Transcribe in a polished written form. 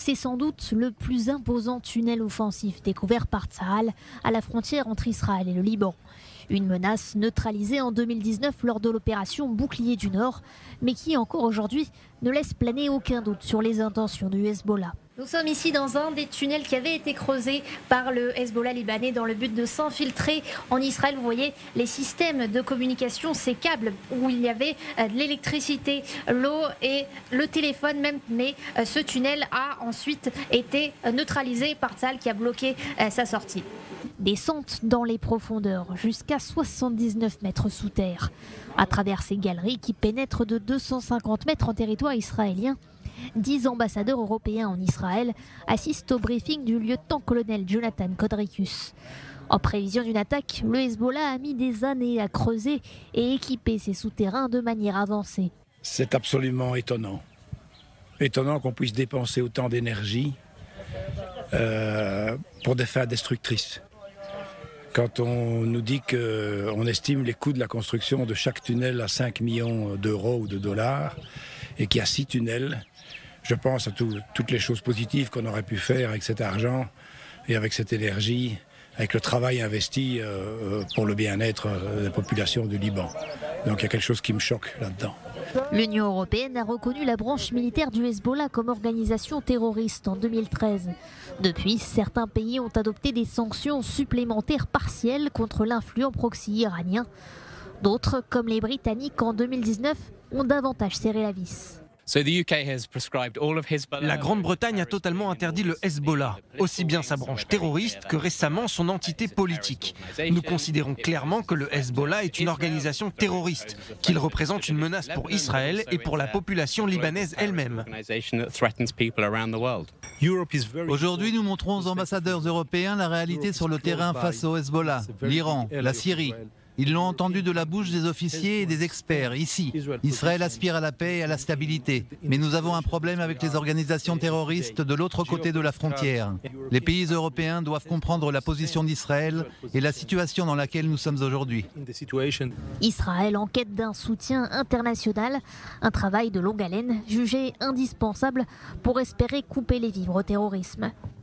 C'est sans doute le plus imposant tunnel offensif découvert par Tsahal à la frontière entre Israël et le Liban. Une menace neutralisée en 2019 lors de l'opération Bouclier du Nord, mais qui encore aujourd'hui ne laisse planer aucun doute sur les intentions du Hezbollah. Nous sommes ici dans un des tunnels qui avait été creusé par le Hezbollah libanais dans le but de s'infiltrer en Israël. Vous voyez les systèmes de communication, ces câbles où il y avait de l'électricité, l'eau et le téléphone même. Mais ce tunnel a ensuite été neutralisé par Tsahal qui a bloqué sa sortie. Descente dans les profondeurs, jusqu'à 79 mètres sous terre. À travers ces galeries qui pénètrent de 250 mètres en territoire israélien, 10 ambassadeurs européens en Israël assistent au briefing du lieutenant-colonel Jonathan Kodrikus. En prévision d'une attaque, le Hezbollah a mis des années à creuser et équiper ses souterrains de manière avancée. C'est absolument étonnant. Étonnant qu'on puisse dépenser autant d'énergie pour des fins destructrices. Quand on nous dit qu'on estime les coûts de la construction de chaque tunnel à 5 millions d'euros ou de dollars et qu'il y a 6 tunnels, je pense à toutes les choses positives qu'on aurait pu faire avec cet argent et avec cette énergie, avec le travail investi pour le bien-être des populations du Liban. Donc il y a quelque chose qui me choque là-dedans. L'Union européenne a reconnu la branche militaire du Hezbollah comme organisation terroriste en 2013. Depuis, certains pays ont adopté des sanctions supplémentaires partielles contre l'influent proxy iranien. D'autres, comme les Britanniques en 2019, ont davantage serré la vis. La Grande-Bretagne a totalement interdit le Hezbollah, aussi bien sa branche terroriste que récemment son entité politique. Nous considérons clairement que le Hezbollah est une organisation terroriste, qu'il représente une menace pour Israël et pour la population libanaise elle-même. Aujourd'hui, nous montrons aux ambassadeurs européens la réalité sur le terrain face au Hezbollah, l'Iran, la Syrie. Ils l'ont entendu de la bouche des officiers et des experts, ici. Israël aspire à la paix et à la stabilité. Mais nous avons un problème avec les organisations terroristes de l'autre côté de la frontière. Les pays européens doivent comprendre la position d'Israël et la situation dans laquelle nous sommes aujourd'hui. Israël en quête d'un soutien international, un travail de longue haleine jugé indispensable pour espérer couper les vivres au terrorisme.